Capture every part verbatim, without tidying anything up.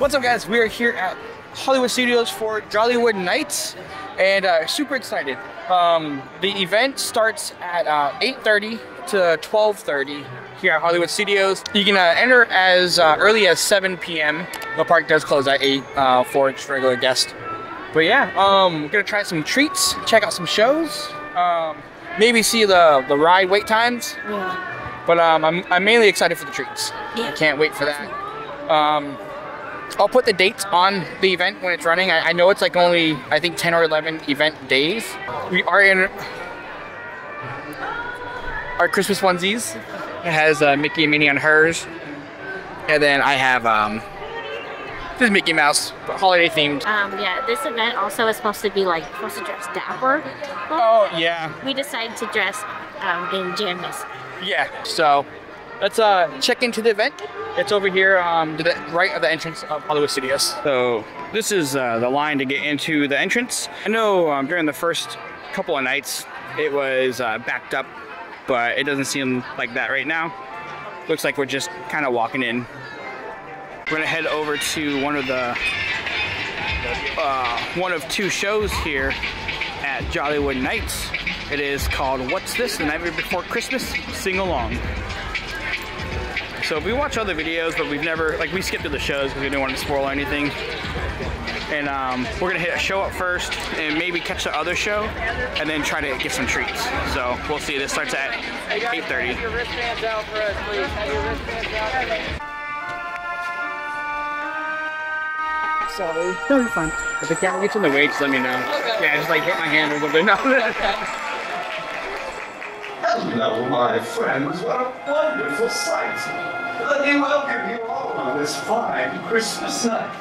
What's up, guys? We are here at Hollywood Studios for Jollywood Nights, and uh, super excited. Um, the event starts at uh, eight thirty to twelve thirty here at Hollywood Studios. You can uh, enter as uh, early as seven p m The park does close at eight uh, for its regular guests. But yeah, um, we're gonna try some treats, check out some shows, um, maybe see the the ride wait times. Yeah. But um, I'm I'm mainly excited for the treats. Yeah. I can't wait for that. Um, I'll put the dates on the event when it's running. I, I know it's like only, I think, ten or eleven event days. We are in our Christmas onesies. It has uh, Mickey and Minnie on hers. And then I have um, this Mickey Mouse, but holiday themed. Um, yeah, this event also is supposed to be like, supposed to dress dapper. Oh, yeah. We decided to dress um, in jammies. Yeah, so let's uh, check into the event. It's over here um, to the right of the entrance of Hollywood Studios. So this is uh, the line to get into the entrance. I know um, during the first couple of nights it was uh, backed up, but it doesn't seem like that right now. Looks like we're just kind of walking in. We're gonna head over to one of the uh, one of two shows here at Jollywood Nights. It is called What's This? The Night Before Christmas Sing Along. So we watch other videos, but we've never, like, we skipped to the shows because we didn't want to spoil anything. And um, we're gonna hit a show up first and maybe catch the other show and then try to get some treats. So we'll see. This starts at eight thirty. Your wristbands out for us, please. Have your wristbands out. Sorry. No, you're fine. If the camera gets in the way, just let me know. Yeah, just like hit my hand or something. No. Hello, my friends. What a wonderful sight. Let me welcome you all on this fine Christmas night.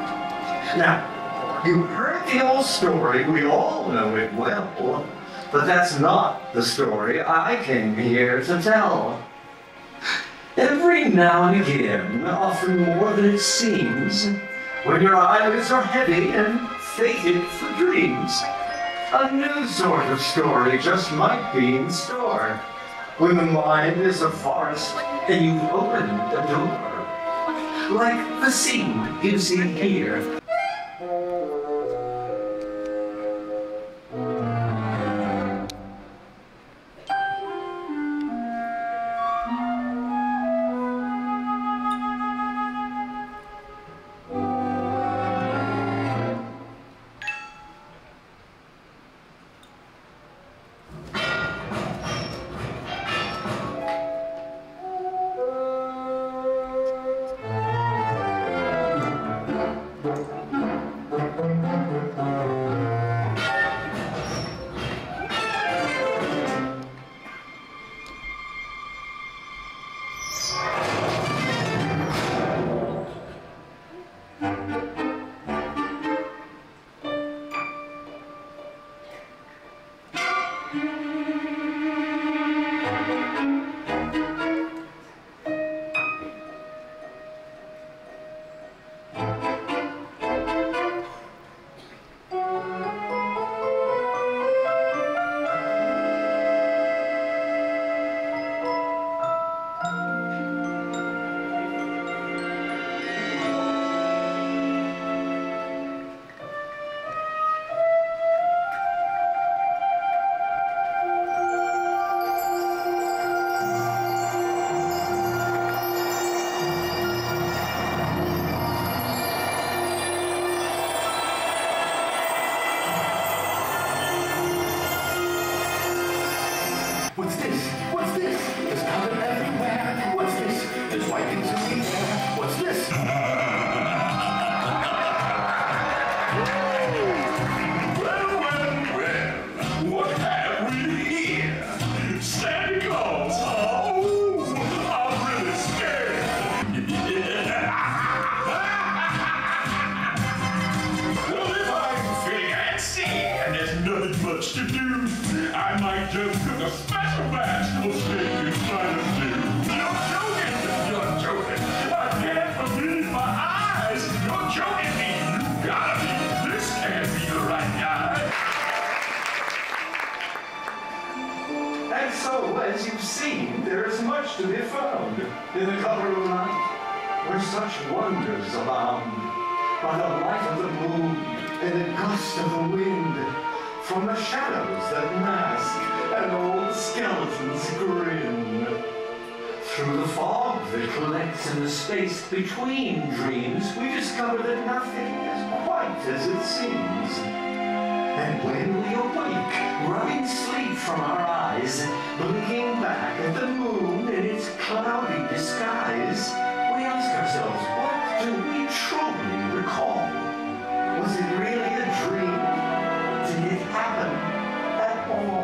Now, you've heard the old story. We all know it well. But that's not the story I came here to tell. Every now and again, often more than it seems, when your eyelids are heavy and fated for dreams, a new sort of story just might be in store. When the mind is a forest and you've opened a door, like the scene you see here. What's this? What's this? There's powder everywhere. What's this? There's white things in the air. What's this? Well, well, well. What have we here? Santa Claus. Oh, I'm really scared. Well, if I'm feeling antsy and there's nothing much to do, I might just cook a special batch of steak and try to do. You're joking! You're joking! I can't believe my eyes! You're joking me! You gotta be! This can't be the right guy! And so, as you've seen, there is much to be found in the cover of night, where such wonders abound. by the light of the moon and the gust of the wind, from the shadows that mask an old skeleton's grin. Through the fog that collects in the space between dreams, we discover that nothing is quite as it seems. And when we awake, rubbing sleep from our eyes, blinking back at the moon in its cloudy disguise, we ask ourselves, what do we truly recall? Was it really a dream? Did it happen at all?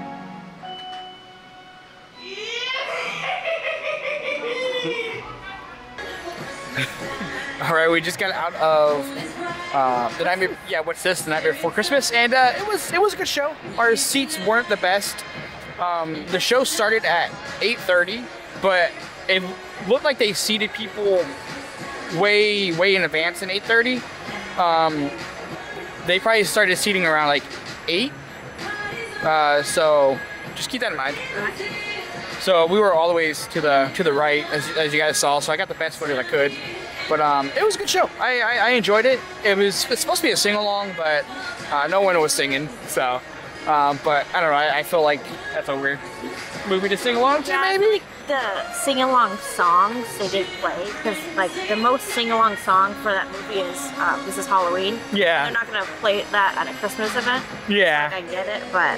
All right, we just got out of uh, the night. Be- yeah, what's this? The night before Christmas, and uh, it was it was a good show. Our seats weren't the best. Um, the show started at eight thirty, but it looked like they seated people way way in advance in eight thirty. Um, they probably started seating around like eight. Uh, so just keep that in mind. So we were all the ways to the to the right, as, as you guys saw. So I got the best footage I could. But um, it was a good show. I, I, I enjoyed it. It was it's supposed to be a sing-along, but uh, no one was singing. So, um, but I don't know. I, I feel like that's a weird movie to sing along to, Yeah, I maybe. feel like the sing-along songs they didn't play, because like the most sing-along song for that movie is uh, "This Is Halloween." Yeah. They're not gonna play that at a Christmas event. Yeah. Like, I get it, but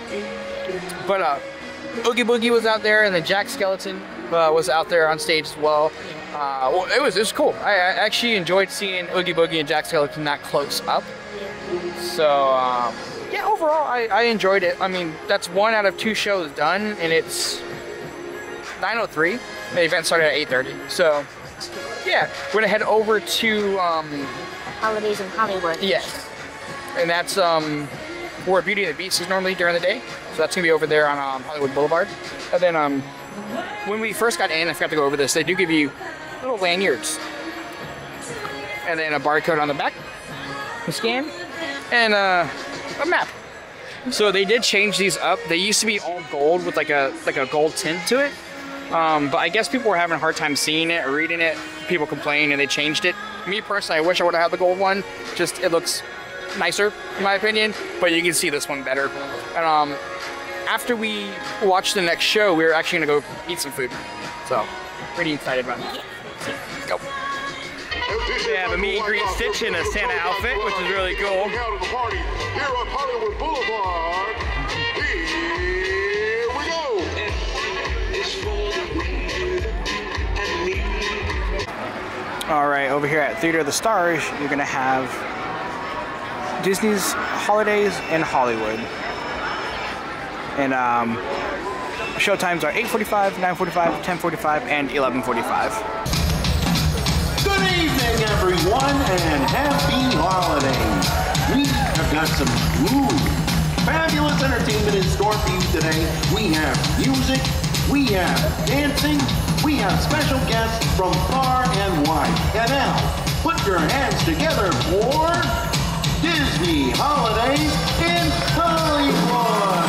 But uh, Oogie Boogie was out there, and then Jack Skeleton uh, was out there on stage as well. Uh, well, it was it was cool. I, I actually enjoyed seeing Oogie Boogie and Jack Skeleton that close up. So um, yeah, overall I, I enjoyed it. I mean, that's one out of two shows done, and it's nine oh three. The event started at eight thirty. So yeah, we're gonna head over to um, Holidays in Hollywood. yes, and that's um, where Beauty and the Beast is normally during the day. So that's gonna be over there on um, Hollywood Boulevard. And then um, when we first got in, I forgot to go over this. They do give you little lanyards, and then a barcode on the back, a scan, and uh, a map. So they did change these up. They used to be all gold with like a like a gold tint to it, um, but I guess people were having a hard time seeing it or reading it. People complained, and they changed it. Me personally, I wish I would have had the gold one. Just it looks nicer in my opinion, but you can see this one better. And um, after we watch the next show, we're actually gonna go eat some food. So pretty excited about it. Let's go. We have a meet and greet Stitch in a Santa outfit, which is really cool. Out of the party here on Hollywood Boulevard. Here we go. All right, over here at Theater of the Stars, you're gonna have Disney's Holidays in Hollywood. And um, show times are eight forty-five, nine forty-five, ten forty-five, and eleven forty-five. Good evening, everyone, and happy holidays. We have got some smooth, fabulous entertainment in store for you today. We have music, we have dancing, we have special guests from far and wide. And now, put your hands together for Disney Holidays in Hollywood.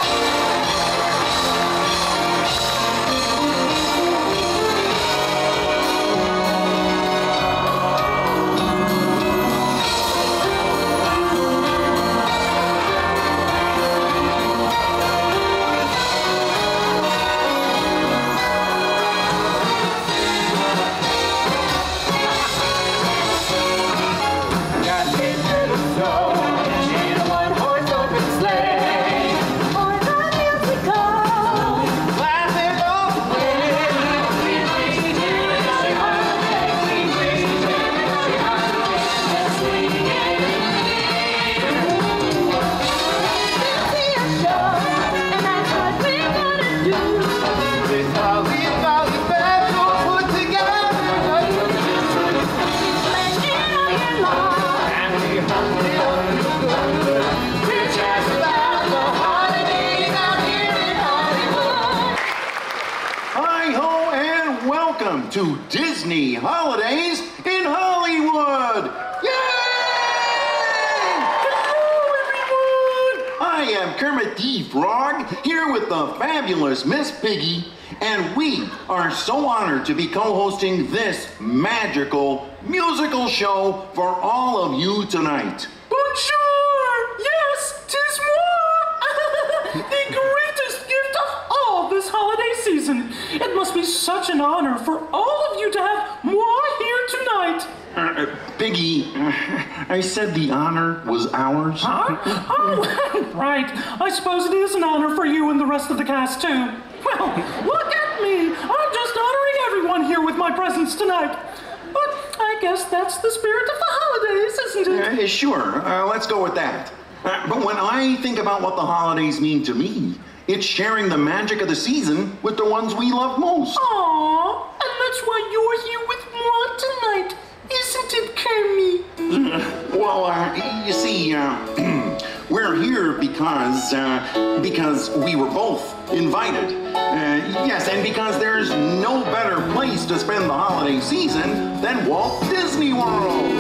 To Disney Holidays in Hollywood! Yay! Hello, everyone! I am Kermit the Frog, here with the fabulous Miss Piggy, and we are so honored to be co-hosting this magical musical show for all of you tonight. Bonjour! Yes, 'tis moi! The greatest gift of all this holiday season. It must be such an honor for all of you to have moi here tonight. Uh, uh, Piggy, uh, I said the honor was ours. Huh? Oh, right. I suppose it is an honor for you and the rest of the cast, too. Well, look at me. I'm just honoring everyone here with my presence tonight. But I guess that's the spirit of the holidays, isn't it? Uh, sure, uh, let's go with that. Uh, but when I think about what the holidays mean to me, it's sharing the magic of the season with the ones we love most. Aww, and that's why you're here with moi tonight. Isn't it, Kermit? Well, uh, you see, uh, we're here because, uh, because we were both invited. Uh, yes, and because there's no better place to spend the holiday season than Walt Disney World.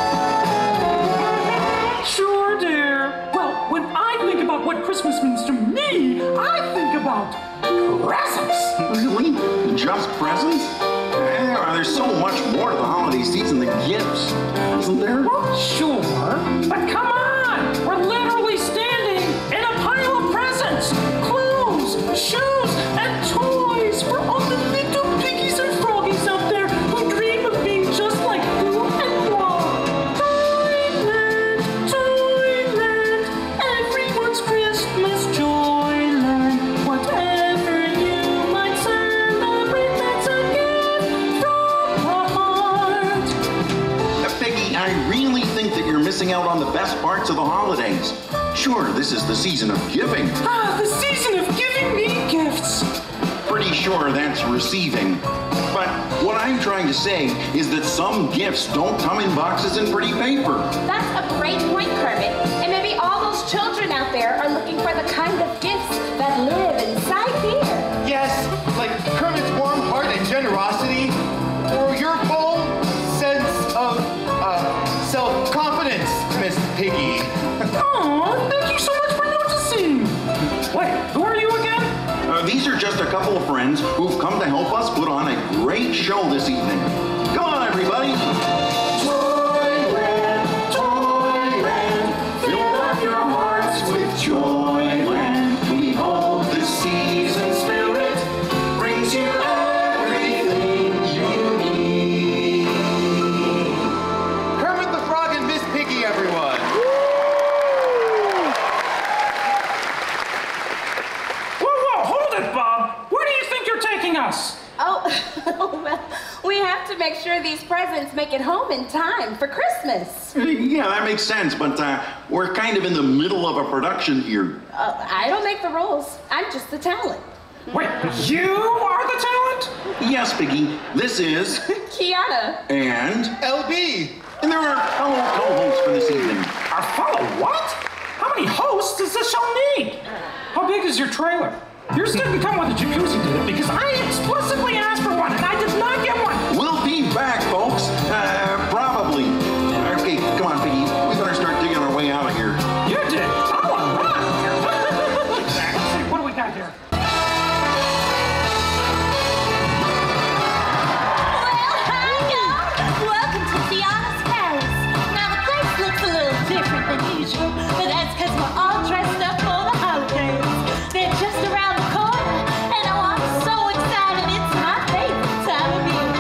Sure, dear. Well, when I think about what Christmas means to me, I think about presents. Really? Just presents? Uh, there's so much more to the holiday season than gifts, isn't there? Well, sure, but come on! We're literally standing in a pile of presents, clothes, shoes, and toys for all the little piggies and froggies out there who dream of being just like you and moi. Toyland, Toyland, everyone's Christmas joyland. Whatever you might celebrate, that's a gift from the heart. Uh, Peggy, I really think that you're missing out on the best parts of the holidays. Sure, this is the season of giving. Ah, the season of giving me gifts. Pretty sure that's receiving. But what I'm trying to say is that some gifts don't come in boxes and pretty paper. That's a great point, Kermit. And maybe all those children out there are looking for the kind of gifts that live inside here. Yes, like Kermit's warm heart and generosity, or your bold sense of uh, self-confidence, Miss Piggy. Aw, thank you so much for noticing. Wait, who are you again? Uh, these are just a couple of friends who've come to help us put on a great show this evening. Come on, everybody. Toyland, Toyland, fill up your hearts with Joyland. We hope the season spirit brings you everything you need. Kermit the Frog and Miss Piggy, everyone. Whoa, whoa, hold it, Bob. Where do you think you're taking us? Oh, well, we have to make sure these presents make it home in time for Christmas. Yeah, that makes sense, but uh, we're kind of in the middle of a production here. Uh, I don't make the rules. I'm just the talent. Wait, you are the talent? Yes, Piggy, this is... Kiana. and... L B. And there are fellow co-hosts for this evening. Our fellow what? How many hosts does this show need? How big is your trailer? Yours didn't come with a jacuzzi, did it? Because I explicitly asked for one and I did not get one. We'll be back, folks. Uh, probably. Okay, come on, Piggy. We better start digging our way out of here. You did. I want to run out of here. Let's see, what do we got here? Well, hi, y'all. Welcome to Kiana's Palace. Now, the place looks a little different than usual, but that's because we're all dressed up for the holidays. They're just around the corner, and oh, I'm so excited. It's my favorite time of year.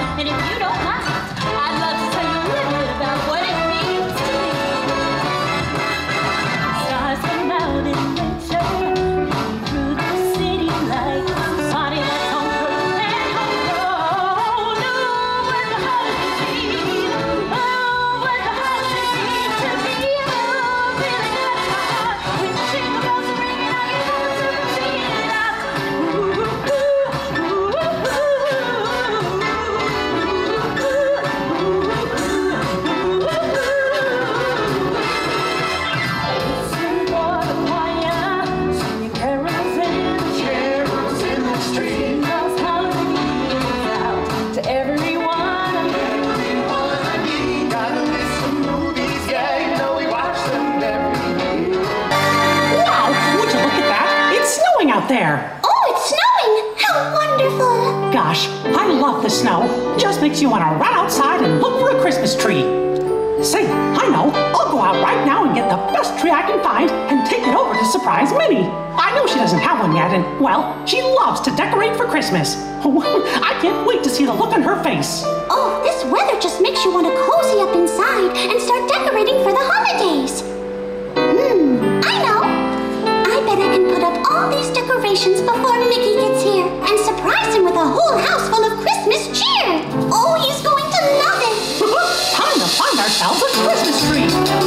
there? Oh, it's snowing! How wonderful! Gosh, I love the snow. Just makes you want to run outside and look for a Christmas tree. Say, I know. I'll go out right now and get the best tree I can find and take it over to surprise Minnie. I know she doesn't have one yet, and, well, she loves to decorate for Christmas. I can't wait to see the look on her face. Oh, this weather just makes you want to cozy up inside and start decorating for the holidays. Hmm, I know. I bet I can put up all these decorations before Mickey gets here and surprise him with a whole house full of Christmas cheer. Oh, he's going to love it. Time to find ourselves a Christmas tree.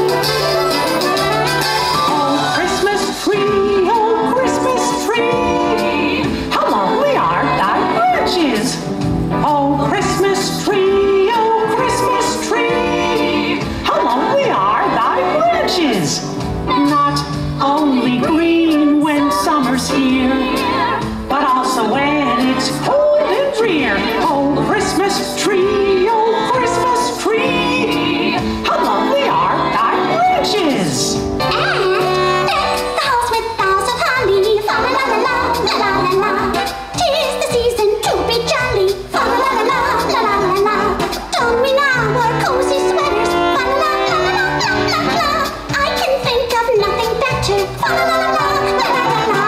Oh, Christmas tree, oh, Christmas tree. How lovely are thy branches. Oh, Christmas tree, oh, Christmas tree. How lovely are thy branches. Not only green when summer's here, but also when it's cold and drear. Oh, Christmas tree, oh, Christmas tree. How lovely are thy branches. And deck the house with boughs of holly. Fa la la la la la la la. 'Tis the season to be jolly. Fa la la la la la la la. Don't we now wear cozy sweaters? Fa la la la la la la la. I can think of nothing better. Fa la la la la la la la.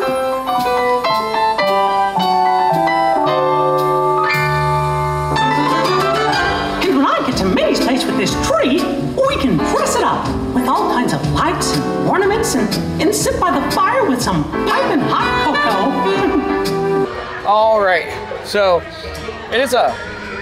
And when I get to Minnie's place with this tree, we can dress it up with all kinds of lights and ornaments and, and sit by the fire with some piping hot cocoa. All right, so it is a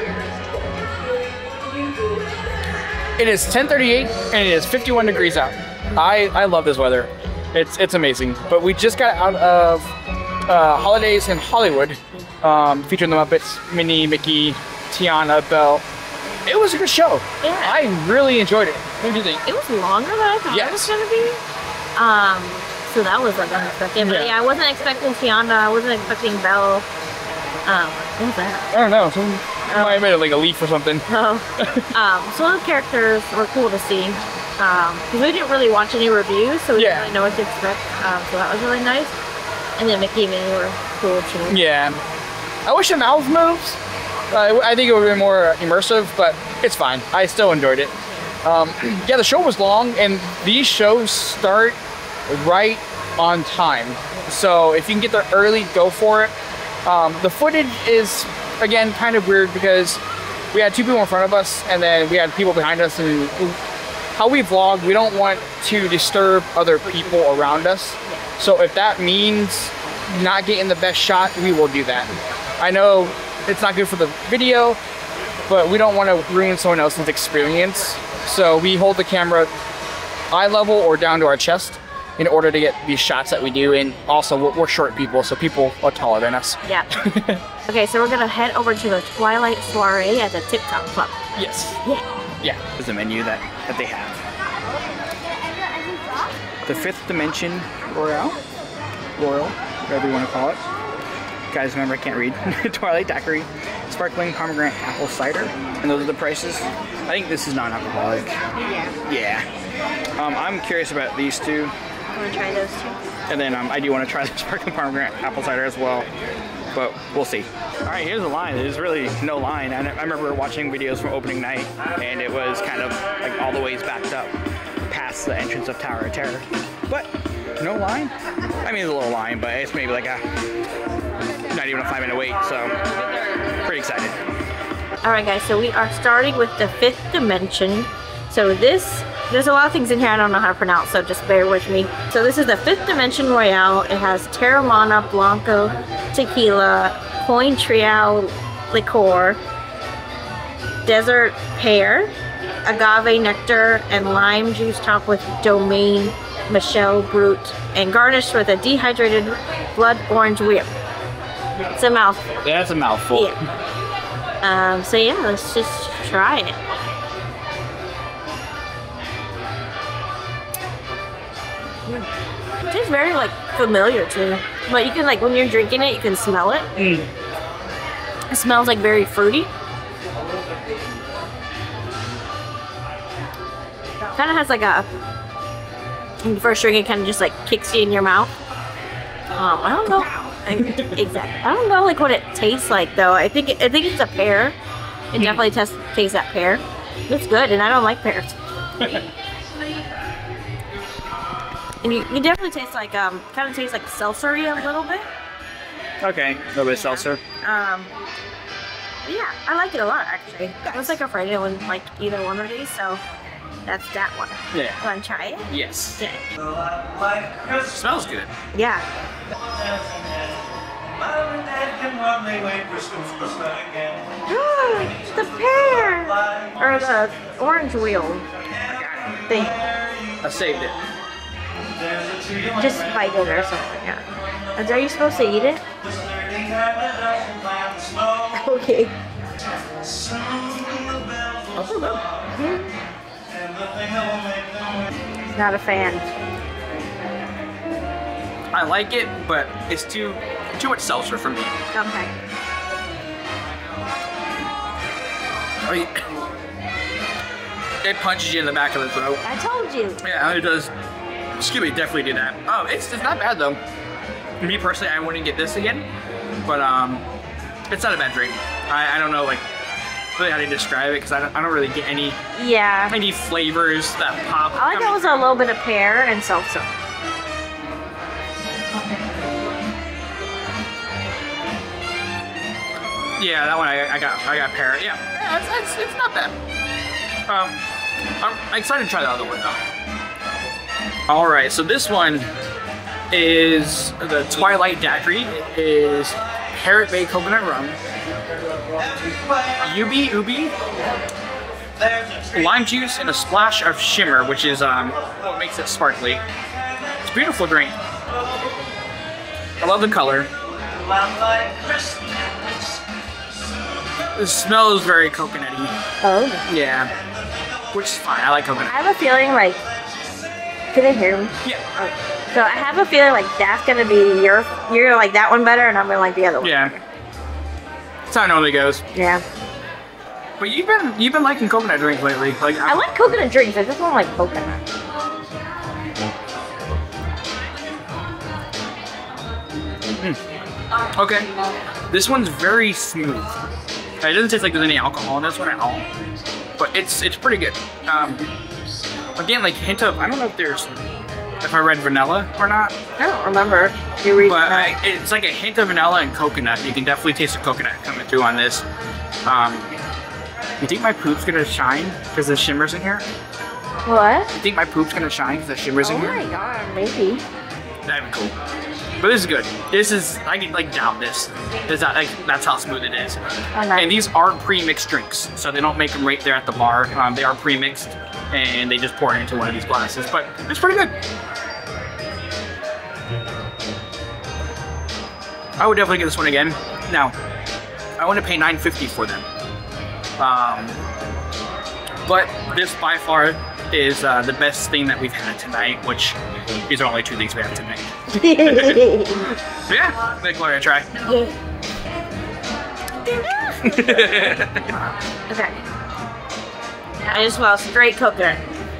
it is ten thirty-eight and it is fifty-one degrees out. I I love this weather. It's it's amazing. But we just got out of uh, Holidays in Hollywood, um, featuring the Muppets, Minnie, Mickey, Tiana, Belle. It was a good show. Yeah. I really enjoyed it. What do you think? It was longer than I thought it was Yes. gonna be. Um, so that was like unexpected. But Yeah. yeah, I wasn't expecting Tiana. I wasn't expecting Belle. Um, what was that? I don't know. Some might have made it like a leaf or something. Oh. um, some of the characters were cool to see. Um, because we didn't really watch any reviews, so we Yeah. didn't really know what to expect. Um, so that was really nice. And then Mickey and Minnie were cool too. Yeah. I wish the mouth moves. Uh, I think it would have been more immersive, but it's fine. I still enjoyed it. Um, yeah, the show was long, and these shows start right on time. So if you can get there early, go for it. Um, the footage is, again, kind of weird because we had two people in front of us, and then we had people behind us, and how we vlog, we don't want to disturb other people around us. So if that means not getting the best shot, we will do that. I know it's not good for the video, but we don't want to ruin someone else's experience. So we hold the camera eye level or down to our chest in order to get these shots that we do. And also we're, we're short people, so people are taller than us. Yeah. Okay, so we're gonna head over to the Twilight Soiree at the Tip Top Club. Yes. Yeah. Yeah. There's a menu that, that they have. The Fifth Dimension Royale, Royal, whatever you want to call it. Guys, remember I can't read. Twilight Daiquiri, sparkling pomegranate apple cider, and those are the prices. I think this is non-alcoholic. Yeah. Yeah. Um, I'm curious about these two, Wanna try those two? and then um, I do want to try the sparkling pomegranate apple cider as well, but we'll see. All right, here's the line. There's really no line. I, I remember watching videos from opening night, and it was kind of like all the ways backed up past the entrance of Tower of Terror, but no line. I mean, there's a little line, but it's maybe like a not even a five minute wait, so pretty excited. All right, guys, so we are starting with the Fifth Dimension. So this, there's a lot of things in here I don't know how to pronounce, so just bear with me. So this is the Fifth Dimension Royale. It has Terramana, Blanco, Tequila, Coin Trial Liqueur, Desert Pear, Agave Nectar, and Lime Juice topped with Domaine, Michelle Brut, and garnished with a dehydrated blood orange whip. It's a mouthful. Yeah, that's a mouthful. Yeah. Um, so yeah, let's just try it. It tastes very like familiar too. But you can like when you're drinking it, you can smell it. Mm. It smells like very fruity. Kind of has like a, when you first drink it, kind of just like kicks you in your mouth. Um, I don't know. I, exactly. I don't know like what it tastes like though. I think I think it's a pear. It definitely tastes tastes that pear. It's good, and I don't like pears. And you, you definitely taste like um, kind of tastes like seltzery a little bit. Okay, a little bit of seltzer. Um, but yeah, I like it a lot actually. I was like afraid it wouldn't like either one of these, so that's that one. Yeah. Want to try it? Yes. Okay. Smells good. Yeah. The pear or the orange wheel thing. I saved it. Just bite it or something. Yeah. Are you supposed to eat it? Okay. Mm-hmm. Not a fan. I like it, but it's too too much seltzer for me. Okay. I mean, it punches you in the back of the throat. I told you. Yeah, it does. Excuse me, definitely do that. Oh, it's, it's not bad though. Me personally, I wouldn't get this again, but um, it's not a bad drink. I, I don't know like really how to describe it because I don't, I don't really get any Yeah. any flavors that pop. I like that was a little bit of pear and salsa. Yeah, that one I, I got I got pear. Yeah, yeah, it's, it's, it's not bad. Um, I'm excited to try the other one though. All right, so this one is the Twilight Daiquiri. It is Parrot Bay Coconut Rum, Ubi Ubi, lime juice, and a splash of shimmer, which is um, what makes it sparkly. It's a beautiful drink. I love the color. It smells very coconutty. Oh. Yeah, which is fine. I like coconut. I have a feeling like. Can they hear me? Yeah. Okay. So I have a feeling like that's gonna be your you're gonna like that one better, and I'm gonna like the other one. Yeah. Better. That's how it normally goes. Yeah. But you've been you've been liking coconut drinks lately. Like I like coconut drinks. I just don't like coconut. Mm. Okay. This one's very smooth. It doesn't taste like there's any alcohol in this one at all, but it's it's pretty good. Um, again, like hint of I don't know if there's if I read vanilla or not. I don't remember. You read But I, it's like a hint of vanilla and coconut. You can definitely taste the coconut coming through on this. Um, you think my poop's gonna shine because the shimmer's in here? What? You think my poop's gonna shine because the shimmer's Oh in here? my god, maybe. That'd be cool. But this is good. This is, I can like doubt this. This like, that's how smooth it is. Oh, nice. And these are pre-mixed drinks, so they don't make them right there at the bar. Um, they are pre-mixed, and they just pour it into one of these glasses. But it's pretty good. I would definitely get this one again. Now, I want to pay nine fifty for them. Um, but this by far is uh, the best thing that we've had tonight, which these are only two things we have tonight. Yeah, make one a try. Okay. I just smell straight coconut.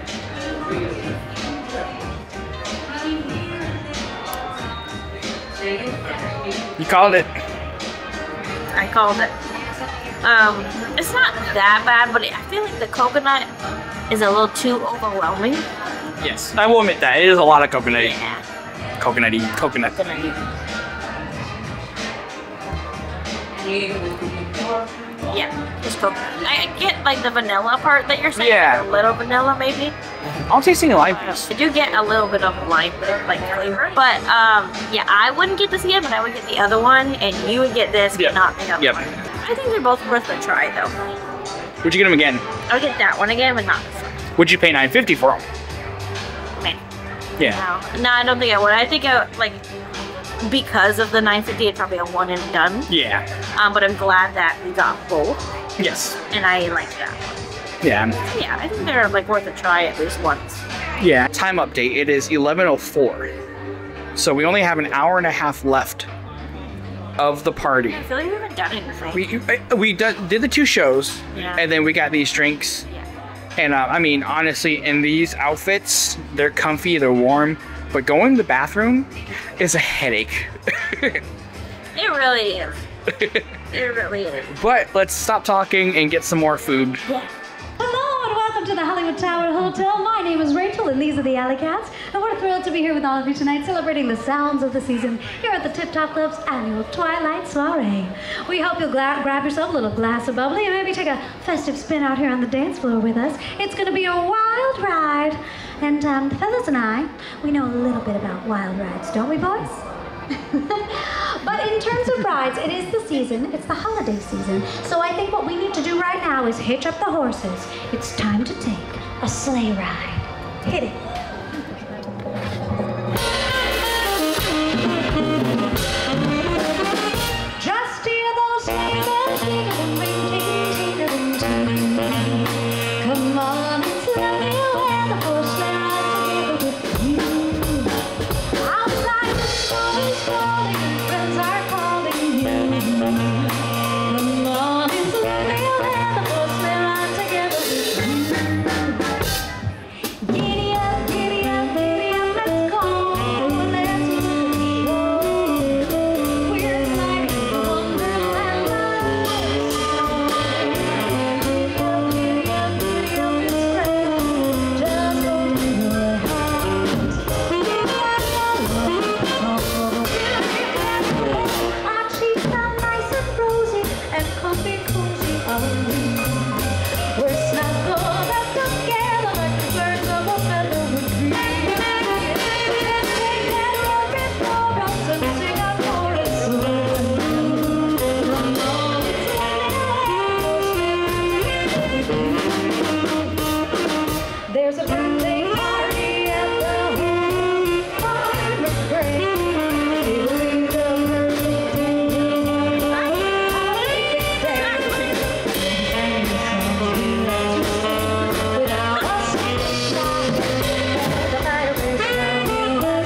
You called it. I called it. Um, it's not that bad, but I feel like the coconut is a little too overwhelming. Yes, I will admit that. It is a lot of coconut. Yeah. Coconutty, coconut. Yeah, just coconut. I get like the vanilla part that you're saying. Yeah. Like a little vanilla maybe. I'm tasting lime. I do get a little bit of lime like flavor. But um, yeah, I wouldn't get this again, but I would get the other one, and you would get this, Yep. but not the other Yep. one. I think they're both worth a try though. Would you get them again? I'll get that one again, but not this one. Would you pay nine fifty for them? Man. Yeah. No, no, I don't think I would. I think I would, like, because of the nine fifty, it's probably a one and done. Yeah. Um, but I'm glad that we got both, Yes. and I like that one. Yeah. Yeah, I think they're like worth a try at least once. Yeah. Time update. It is eleven oh four. So we only have an hour and a half left of the party. I feel like we haven't done anything. We we did, did the two shows, Yeah. and then we got these drinks. Yeah. And uh, I mean, honestly, in these outfits, they're comfy, they're warm. but going to the bathroom is a headache. It really is. It really is. But let's stop talking and get some more food. Yeah. Hello and welcome to the Hollywood Tower Hotel. My name is Rachel and these are the Alley Cats. And we're thrilled to be here with all of you tonight celebrating the sounds of the season here at the Tip Top Club's annual Twilight Soiree. We hope you'll gra grab yourself a little glass of bubbly and maybe take a festive spin out here on the dance floor with us. It's going to be a wild ride. And um, the fellas and I, we know a little bit about wild rides, don't we, boys? But in terms of rides, it is the season, it's the holiday season, so I think what we need to do right now is hitch up the horses. It's time to take a sleigh ride. Hit it. Just hear those sleigh bells ring, ring, ting, ting, ting, ting. Come on, it's lovely when the horse sleigh rides together with you. Outside the snow is falling, friends are calling you. Come on, it's lovely when the horse sleigh rides together with you. Giddy up, giddy up, giddy up, let's go. Let's move the show. We're like a wonderland of snow. Giddy up, giddy up, giddy up, it's fresh. Just open your heart. Our cheeks are nice and rosy and comfy, cozy are we. We're snuggled up together like birds of a feather would be. Let's take that road before us and sing our chorus song. Come on, it's lovely. There's a birthday party at the home farmer's grave. It'll be the perfect day. Holiday day. And the songs we love to sing without a single song. The night will shine, will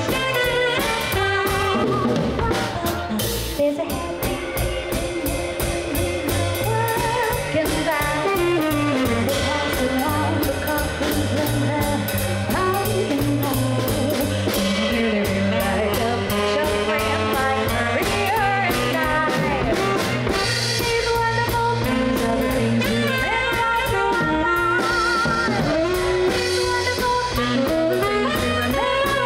shine. There's a happy feeling working back. The past around the coffins and the rising tide. Really we light up, shuffling like Maria and I. These wonderful things are the things we live right on. These wonderful things are the things we remember.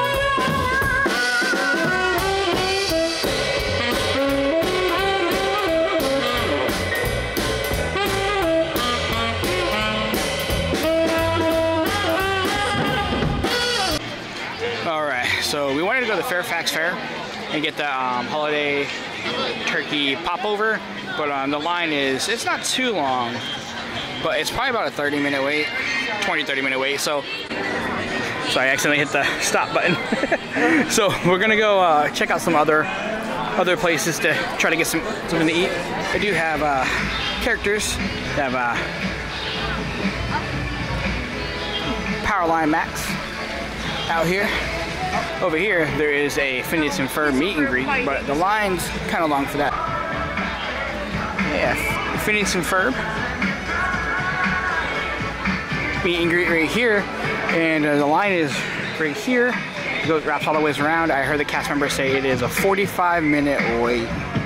All right, so we wanted to go to the Fairfax Fair and get the um, holiday turkey popover, but um, the line is, it's not too long, but it's probably about a thirty minute wait, twenty, thirty minute wait, so, so I accidentally hit the stop button. So we're gonna go uh, check out some other other places to try to get some something to eat. They do have uh, characters, they have uh, Powerline Max out here. Over here, there is a Phineas and Ferb meet and greet, but the line's kind of long for that. Yeah, Phineas and Ferb meet and greet right here, and uh, the line is right here. It goes, wraps all the ways around. I heard the cast members say it is a forty-five minute wait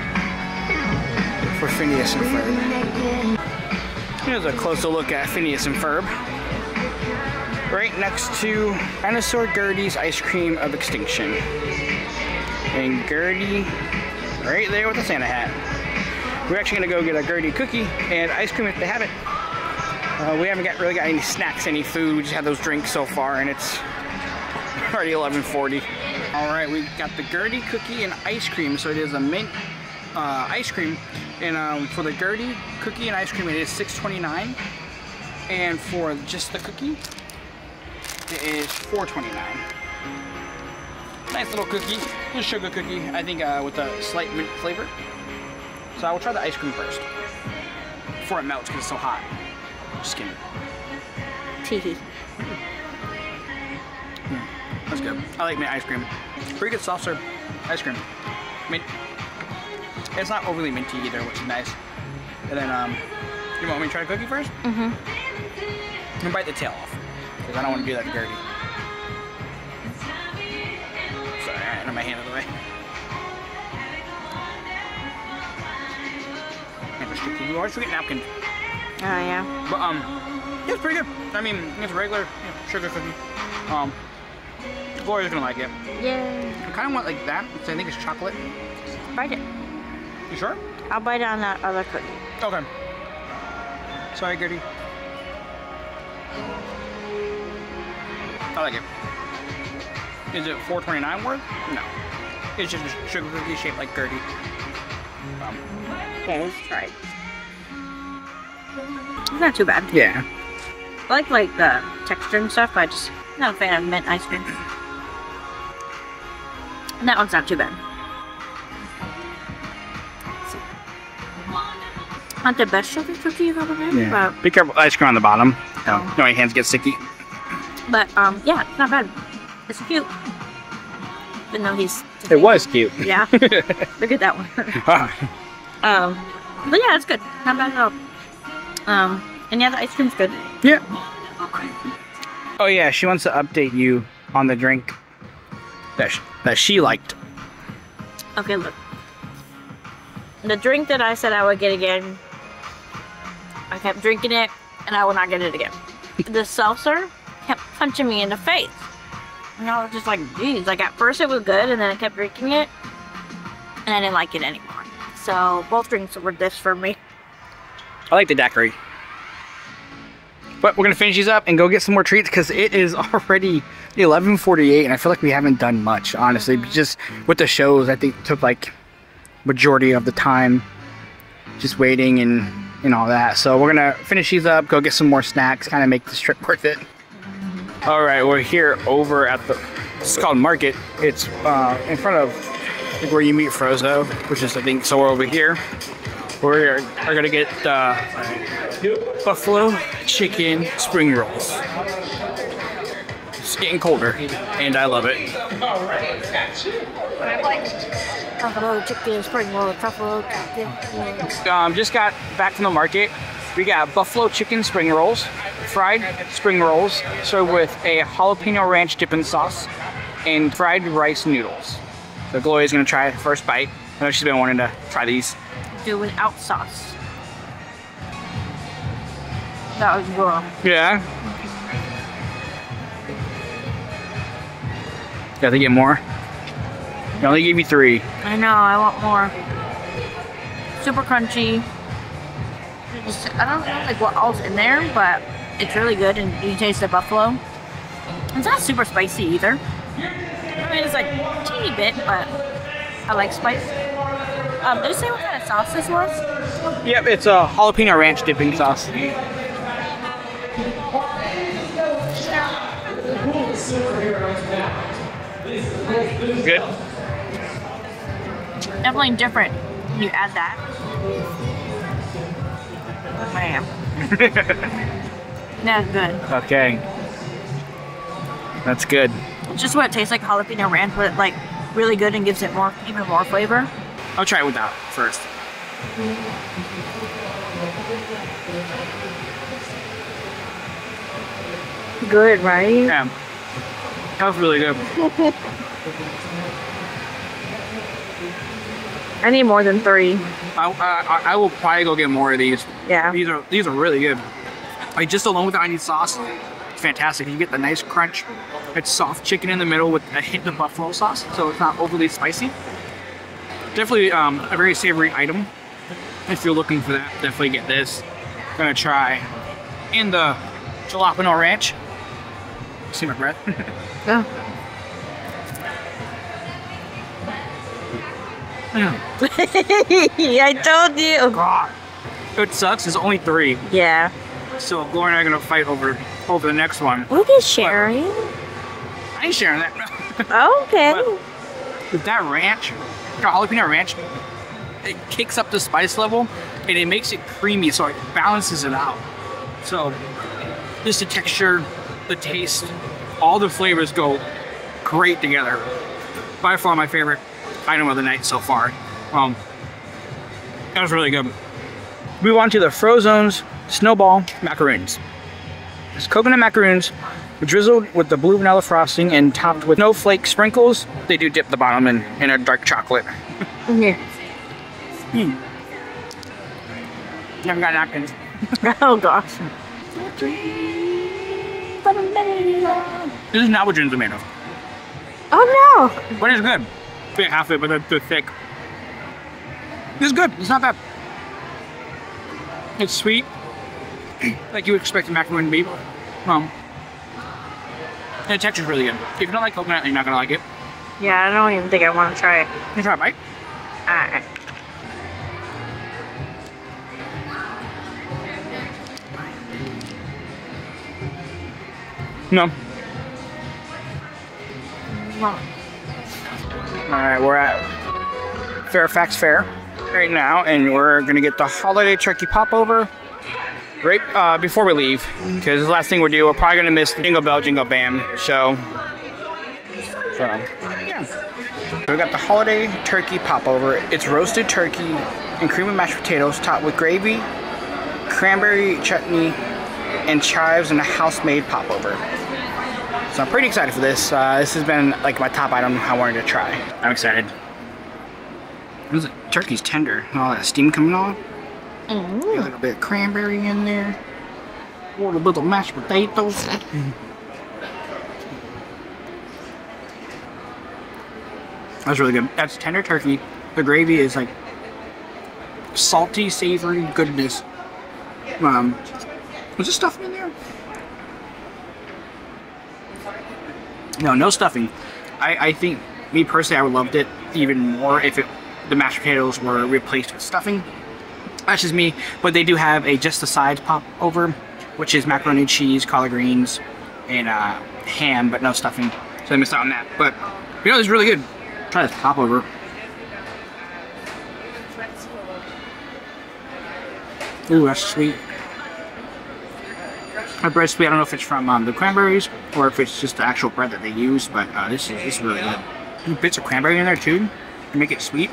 for Phineas and Ferb. Here's a closer look at Phineas and Ferb. Right next to Dinosaur Gertie's Ice Cream of Extinction. And Gertie, right there with the Santa hat. We're actually gonna go get a Gertie cookie and ice cream if they have it. Uh, we haven't got, really got any snacks, any food, we just had those drinks so far, and it's already eleven forty. All right, we got the Gertie cookie and ice cream, so it is a mint uh, ice cream. And um, for the Gertie cookie and ice cream, it is six twenty-nine. And for just the cookie, it is four twenty-nine. Nice little cookie, little sugar cookie, I think uh, with a slight mint flavor. So I will try the ice cream first, before it melts because it's so hot. Just kidding. Teehee. Mm, that's good. I like mint ice cream. Pretty good soft serve ice cream. Mint. It's not overly minty either, which is nice. And then, um, you want me to try the cookie first? Mm-hmm. I'm gonna bite the tail off, because I don't want to do that dirty. turn my hand out of the way. And for sticky, you always forget napkins. Oh yeah. But um, yeah, it's pretty good. I mean, it's a regular you know, sugar cookie. Um, Gloria's gonna like it. Yay. I kind of want like that, because I think it's chocolate. Bite it. You sure? I'll bite on that other cookie. Okay. Sorry, Gertie. I like it. Is it four twenty-nine worth? No. It's just a sugar cookie shaped like Gertie. Um, Okay, let's try it. It's not too bad. yeah. I like like the texture and stuff, but I just not a fan of mint ice cream. And that one's not too bad. Not the best sugar cookie you've ever had, Yeah. but Be careful, ice cream on the bottom. Oh. No, your hands get sticky. but um yeah, it's not bad. It's cute. Even though he's It was cute. yeah. Look at that one. um but yeah, it's good. Not bad at all. Um and yeah, the ice cream's good. Yeah. Oh yeah, she wants to update you on the drink that sh that she liked. Okay, look. The drink that I said I would get again, I kept drinking it, and I will not get it again. The seltzer kept punching me in the face. And I was just like, geez, like at first it was good, and then I kept drinking it, and I didn't like it anymore. So both drinks were this for me. I like the daiquiri. But we're gonna finish these up and go get some more treats because it is already eleven forty-eight, and I feel like we haven't done much, honestly. Just with the shows, I think it took like majority of the time just waiting and and all that. So we're gonna finish these up, go get some more snacks, kind of make this trip worth it. All right, we're here over at the, it's called Market. It's uh, in front of like, where you meet Frozo, which is I think somewhere over here. We are, are gonna get uh, buffalo chicken spring rolls. It's getting colder, and I love it. Buffalo chicken, spring roll, buffalo chicken. Um, just got back from the market. We got buffalo chicken spring rolls, fried spring rolls, served with a jalapeno ranch dipping sauce, and fried rice noodles. So Gloria's gonna try the first bite. I know she's been wanting to try these. Do without sauce. That was wrong. Yeah. Got to get more. I only gave you three. I know, I want more. Super crunchy. Just, I don't know like what all's in there, but it's really good, and you taste the buffalo. It's not super spicy either. I mean, it's like a teeny bit, but I like spice. Um, did you say what kind of sauce this was? Yep, it's a jalapeno ranch dipping sauce. Good. Definitely different when you add that. Man. That's good. Okay. That's good. It's just what it tastes like, jalapeno ranch, but like really good and gives it more, even more flavor. I'll try it without first. Good, right? Yeah. That was really good. I need more than three. I, I, I will probably go get more of these. Yeah. These are these are really good. Like just alone with the onion sauce, it's fantastic. You get the nice crunch. It's soft chicken in the middle with a hint of buffalo sauce, so it's not overly spicy. Definitely um, a very savory item. If you're looking for that, definitely get this. Gonna try in the jalapeno ranch. See my breath? Yeah. I told you. God. It sucks. There's only three. Yeah. So Gloria and I are gonna fight over over the next one. Look at sharing. I ain't sharing that. Okay. But with that ranch, the jalapeno ranch, it kicks up the spice level and it makes it creamy, so it balances it out. So just the texture, the taste, all the flavors go great together. By far my favorite item of the night so far. Um, that was really good. Move on to the Frozone's Snowball Macaroons. It's coconut macaroons drizzled with the blue vanilla frosting and topped with snowflake sprinkles. They do dip the bottom in, in a dark chocolate. Yeah. Mm. Never got napkins. Oh gosh. This is not what dreams are made of. Oh no! But it's good. Bit half of it, but they're, they're thick. This is good. It's not bad. It's sweet, like you would expect a macaroon to be. Um, and the texture's really good. If you don't like coconut, you're not gonna like it. Yeah, I don't even think I want to try it. You try a bite? Alright. No. Alright, we're at Fairfax Fair right now, and we're gonna get the holiday turkey popover right uh, before we leave, because the last thing we'll do, we're probably gonna miss the Jingle Bell Jingle Bam show. So, yeah. So we got the holiday turkey popover. It's roasted turkey and cream and mashed potatoes topped with gravy, cranberry chutney, and chives, and a house-made popover. So I'm pretty excited for this. Uh, this has been like my top item I wanted to try. I'm excited. This turkey's tender. All that steam coming on. Mm-hmm. A little bit of cranberry in there. A little bit of mashed potatoes. Mm. That's really good. That's tender turkey. The gravy is like salty, savory goodness. Um, was there stuffing in there? No, no stuffing. I, I think, me personally, I would loved it even more if it, the mashed potatoes were replaced with stuffing. That's just me. But they do have a just the sides pop over, which is macaroni and cheese, collard greens, and uh, ham, but no stuffing. So I missed out on that. But you know, it's really good. Try this pop over. Ooh, that's sweet. My bread's sweet. I don't know if it's from um, the cranberries or if it's just the actual bread that they use, but uh, this is this is really good. There's bits of cranberry in there too to make it sweet.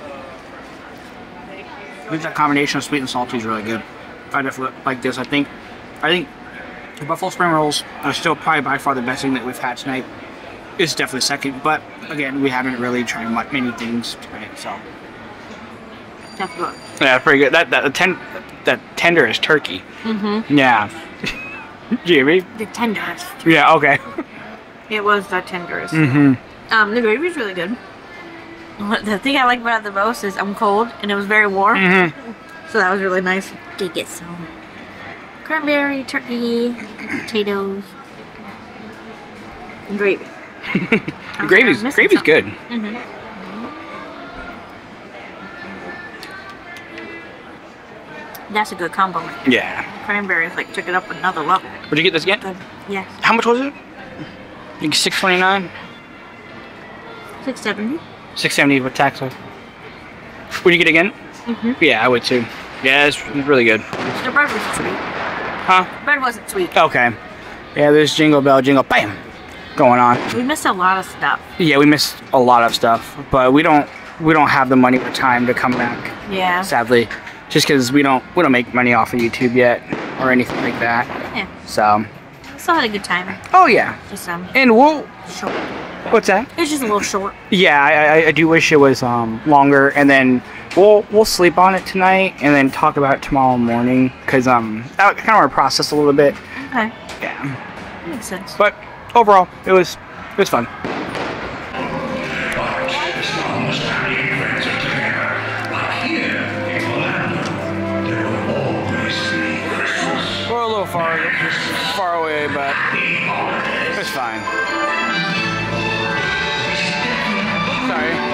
I think that combination of sweet and salty is really good. I definitely like this. I think I think the Buffalo Spring Rolls are still probably by far the best thing that we've had tonight. It's definitely second, but again, we haven't really tried much, many things tonight, so. Definitely. Yeah, pretty good. That that ten, that tender is turkey. Mm-hmm. Yeah. Jimmy? The tenderest. Yeah, okay. It was the tenderest. Mm-hmm. Um, the gravy's really good. The thing I like about it the most is I'm cold and it was very warm. Mm-hmm. So that was really nice. Did get some cranberry, turkey, potatoes, and gravy. gravy's gravy's something. good. Mm-hmm. That's a good combo. Yeah. Cranberries like took it up another level. Would you get this again? Good. Yes. How much was it? I think six twenty nine. Six seventy. Six seventy with tax. Would you get it again? Mm-hmm. Yeah, I would too. Yeah, it's really good. The bread wasn't sweet. Huh? The bread wasn't sweet. Okay. Yeah, there's Jingle Bell Jingle Bam going on. We missed a lot of stuff. Yeah, we missed a lot of stuff, but we don't we don't have the money or time to come back. Yeah. Sadly, just because we don't we don't make money off of YouTube yet or anything like that. Yeah. So. Still had a good time. Oh yeah. Just um. And we'll. Short. What's that? It was just a little short. Yeah, I, I, I do wish it was um longer, and then we'll we'll sleep on it tonight, and then talk about it tomorrow morning, cause um I kind of want to process a little bit. Okay. Yeah. Makes sense. But overall, it was it was fun. We're a little far far away, but it's fine. Sorry.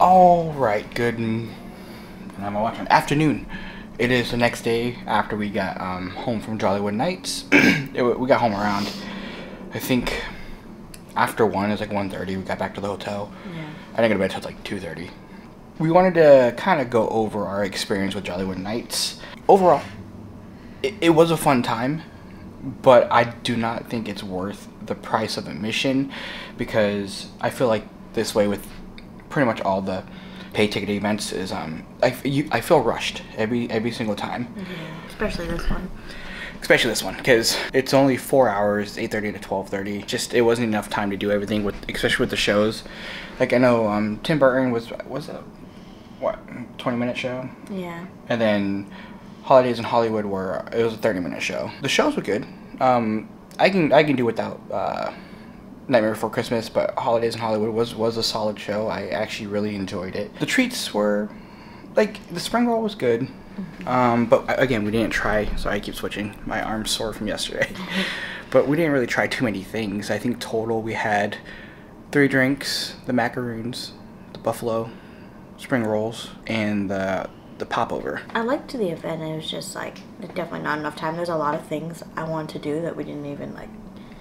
All right, good. I'm watching afternoon. It is the next day after we got um, home from Jollywood Nights. it, we got home around, I think, after one. It was like one thirty. We got back to the hotel. Yeah. I didn't go to bed until like two thirty. We wanted to kind of go over our experience with Jollywood Nights. Overall, it, it was a fun time, but I do not think it's worth the price of admission, because I feel like this way with pretty much all the pay ticket events is um I, you, I feel rushed every every single time. Mm-hmm. Especially this one. Especially this one, because it's only four hours, eight thirty to twelve thirty. Just it wasn't enough time to do everything with, especially with the shows. Like I know um Tim Burton was was a what twenty minute show. Yeah. And then Holidays in Hollywood were it was a thirty minute show. The shows were good. Um, I can I can do without uh. Nightmare Before Christmas, but Holidays in Hollywood was was a solid show. I actually really enjoyed it. The treats were, like, the spring roll was good, mm-hmm. um, but again, we didn't try, so I keep switching. My arm's sore from yesterday. But we didn't really try too many things. I think total we had three drinks, the macaroons, the buffalo, spring rolls, and the the popover. I liked the event. It was just, like, definitely not enough time. There's a lot of things I wanted to do that we didn't even, like,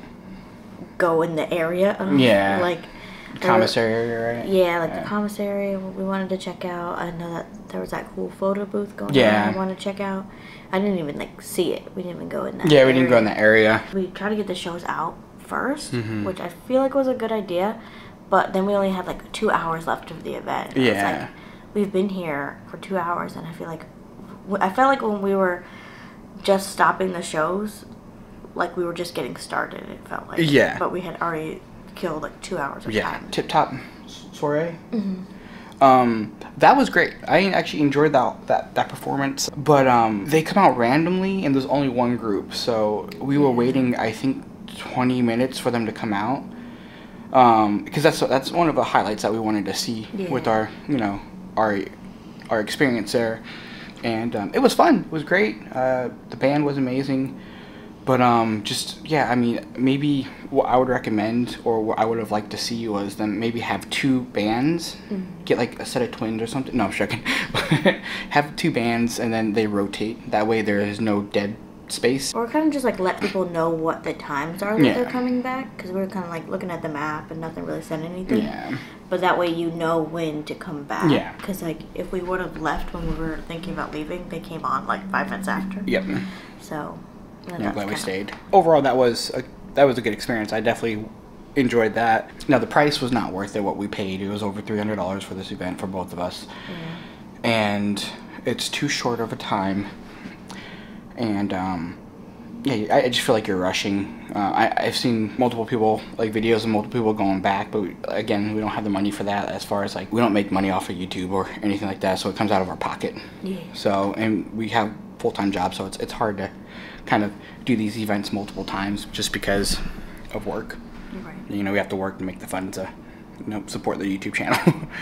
go in the area of, yeah, like commissary area, right? Yeah, like yeah. the commissary we wanted to check out. I know that there was that cool photo booth going yeah. on I wanted to check out. I didn't even like see it. We didn't even go in that Yeah, area. we didn't go in that area. We tried to get the shows out first, mm-hmm. which I feel like was a good idea, but then we only had like two hours left of the event. Yeah. It's like, we've been here for two hours and I feel like, I felt like when we were just stopping the shows, like we were just getting started, it felt like. Yeah. But we had already killed like two hours of yeah. time. Yeah. Tip Top Soiree. Mm-hmm. Um, that was great. I actually enjoyed that that that performance. But um, they come out randomly, and there's only one group, so we were waiting. I think twenty minutes for them to come out. Um, because that's that's one of the highlights that we wanted to see yeah. with our you know our our experience there, and um, it was fun. It was great. Uh, the band was amazing. But um, just, yeah, I mean, maybe what I would recommend or what I would have liked to see was them maybe have two bands, mm-hmm. get like a set of twins or something. No, I'm joking. Have two bands and then they rotate. That way there is no dead space. Or kind of just like let people know what the times are that yeah. they're coming back. Because we were kind of like looking at the map and nothing really said anything. Yeah. But that way you know when to come back. Yeah. Because like if we would have left when we were thinking about leaving, they came on like five minutes after. Yep. So... Yeah, I'm glad we stayed. Overall, that was a, that was a good experience. I definitely enjoyed that. Now, the price was not worth it, what we paid. It was over three hundred dollars for this event for both of us. Yeah. And it's too short of a time. And, um, yeah, I, I just feel like you're rushing. Uh, I, I've seen multiple people, like videos of multiple people going back, but we, again, we don't have the money for that as far as, like, we don't make money off of YouTube or anything like that, so it comes out of our pocket. Yeah. So, and we have full-time jobs, so it's it's hard to kind of do these events multiple times just because of work. Right. You know, we have to work to make the funds to, you know, support the YouTube channel.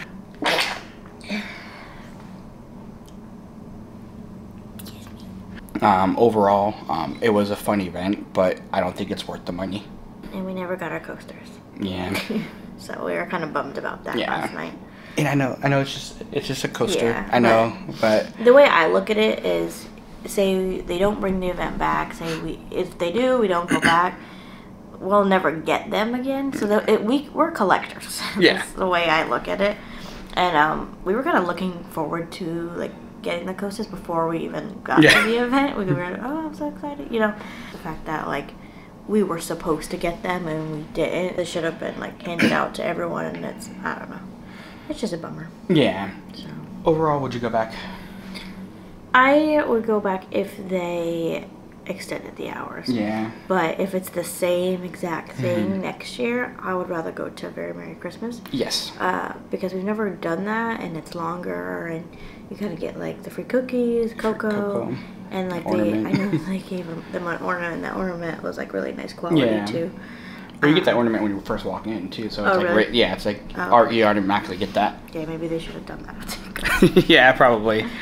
um, overall, um, it was a fun event, but I don't think it's worth the money. And we never got our coasters. Yeah. So we were kind of bummed about that yeah. last night. And I know, I know it's just it's just a coaster. Yeah, I know, but, but the way I look at it is, say they don't bring the event back. Say we, if they do, we don't go back. We'll never get them again. So that it, we we're collectors. Yeah. That's the way I look at it. And um, we were kind of looking forward to like getting the coasters before we even got yeah. to the event. We were like, oh, I'm so excited. You know, the fact that like we were supposed to get them and we didn't. They should have been like handed out to everyone, and it's I don't know. It's just a bummer. Yeah. So. Overall, would you go back? I would go back if they extended the hours. Yeah. But if it's the same exact thing mm-hmm. next year, I would rather go to Very Merry Christmas. Yes. Uh, because we've never done that, and it's longer, and you kind of get like the free cookies, cocoa, cocoa. and like ornament. they, I know they gave them an ornament. That ornament was like really nice quality yeah. too. Or you get that ornament when you first walk in too, so it's oh, like really? right, yeah, it's like oh. art, you automatically get that. Yeah, maybe they should have done that. Yeah, probably.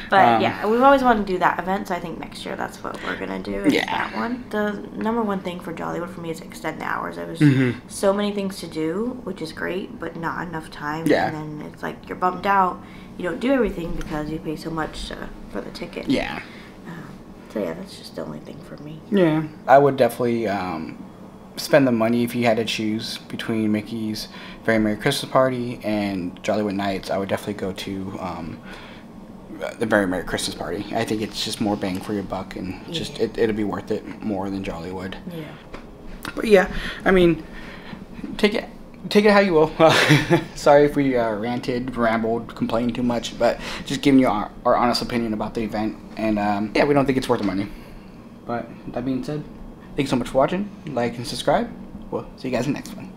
But Um, yeah, we've always wanted to do that event, so I think next year that's what we're gonna do. Is Yeah. that one. The number one thing for Jollywood for me is extend the hours. There's Mhm. so many things to do, which is great, but not enough time. Yeah. And then it's like you're bummed out. You don't do everything because you pay so much uh, for the ticket. Yeah. So yeah, that's just the only thing for me. Yeah. I would definitely um, spend the money if you had to choose between Mickey's Very Merry Christmas Party and Jollywood Nights. I would definitely go to um, the Very Merry Christmas Party. I think it's just more bang for your buck, and just Yeah. it, it'll be worth it more than Jollywood. Yeah. But yeah, I mean, take it. Take it how you will. Sorry if we uh, ranted, rambled, complained too much, but just giving you our, our honest opinion about the event. And um, yeah, we don't think it's worth the money. But that being said, thanks so much for watching. Like and subscribe. We'll see you guys in the next one.